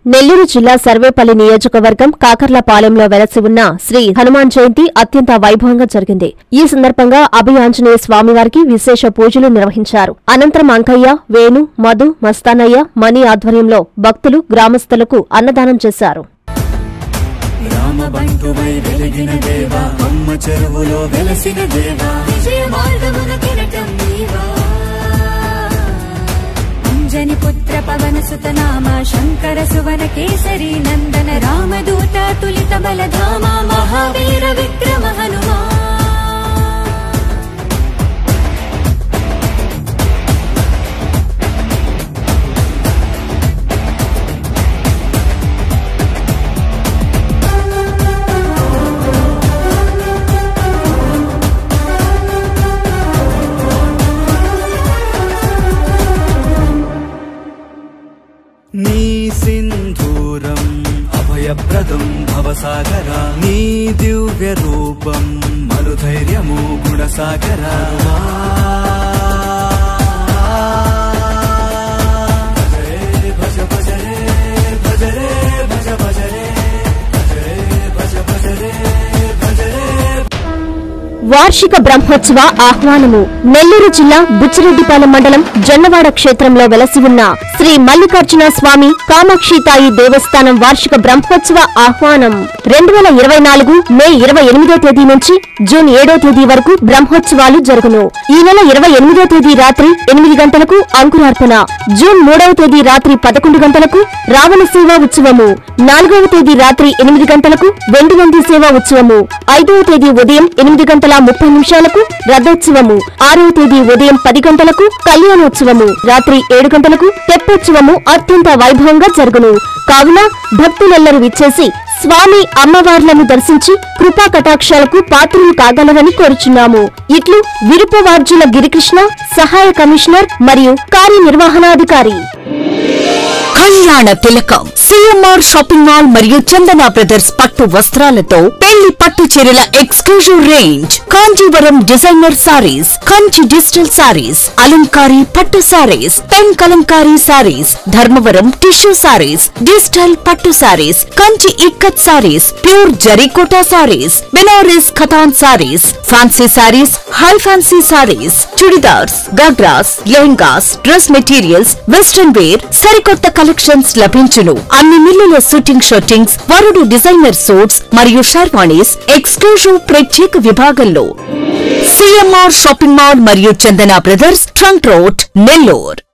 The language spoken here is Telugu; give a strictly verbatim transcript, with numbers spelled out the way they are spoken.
నెల్లూరు జిల్లా సర్వేపల్లి నియోజకవర్గం కాకర్లపాలెంలో వెలసి ఉన్న శ్రీ హనుమాన్ జయంతి అత్యంత వైభవంగా జరిగింది. ఈ సందర్భంగా అభయాంజనేయ స్వామివారికి విశేష పూజలు నిర్వహించారు. అనంతరం అంకయ్య, వేణు, మధు, మస్తానయ్య, మణి ఆధ్వర్యంలో భక్తులు గ్రామస్తులకు అన్నదానం చేశారు. పుత్ర పవన సుత నామ శంకర సువన కేసరి నందన రామదూత తులిత బలధామ మహావీర విక్రమ హనుమా నీ సింధూరం అభయప్రదం భవసాగరా నీ దివ్య రూపం మనుధైర్యము గుణసాగరా భజ భజరే భజరే భజ భజరే భజ భజరే భజరే. వార్షిక బ్రహ్మోత్సవ ఆహ్వానము. నెల్లూరు జిల్లా బుచ్చిరెడ్డిపాలెం మండలం జొన్నవాడ క్షేత్రంలో వెలసి ఉన్న శ్రీ మల్లికార్జున స్వామి కామాక్షితాయి దేవస్థానం వార్షిక బ్రహ్మోత్సవ ఆహ్వానం రెండు వేల ఇరవై నాలుగు మే ఇరవై ఎనిమిదో తేదీ నుంచి జూన్ ఏడో తేదీ వరకు బ్రహ్మోత్సవాలు జరుగును. ఈ నెల ఇరవై ఎనిమిదో తేదీ రాత్రి ఎనిమిది గంటలకు అంకురార్పణ, జూన్ మూడవ తేదీ రాత్రి పదకొండు గంటలకు రావణ సేవా ఉత్సవము, నాలుగవ తేదీ రాత్రి ఎనిమిది గంటలకు వెండి నంది సేవా ఉత్సవము, ఐదవ తేదీ ఉదయం ఎనిమిది గంటల ముప్పై నిమిషాలకు రథోత్సవము, ఆరవ తేదీ ఉదయం పది గంటలకు కళ్యాణోత్సవము, రాత్రి ఏడు గంటలకు తెప్పోత్సవము అత్యంత వైభవంగా జరుగును. కావున భక్తులెల్లరూ విచ్చేసి స్వామి అమ్మవార్లను దర్శించి కృపా కటాక్షాలకు పాత్రలు కాగలరని కోరుచున్నాము. ఇట్లు విరుపవార్జుల గిరికృష్ణ, సహాయ కమిషనర్ మరియు కార్యనిర్వహణాధికారి. కళ్యాణ తిలకం సిఎంఆర్ షాపింగ్ మాల్ మరియు చందన బ్రదర్స్ పట్టు వస్త్రాలతో పెళ్లి పట్టు చీరల exclusive range, Kanjeevaram designer saris, Kanchi digital saris, అలంకారీ పట్టు saris, pen Kalamkari saris, Dharmavaram tissue saris, digital పట్టు సారీస్, కంచి ఇక్కత్ సారీస్, ప్యూర్ జరీకోటా సారీస్, బెనారస్ ఖతాన్ saris, fancy saris, high fancy saris, churidars, ghagras, lehengas, dress materials, western wear, సరికొత్త కలెక్షన్స్ లభించును. అన్ని మిల్లుల షూటింగ్ షూటింగ్స్, వరుడు డిజైనర్ సూట్స్ మరియు షర్వాణీస్ ఎక్స్క్లూజివ్ ప్రత్యేక విభాగంలో. సిఎంఆర్ షాపింగ్ మాల్ మరియు Chandana brothers, trunk road, Nellore.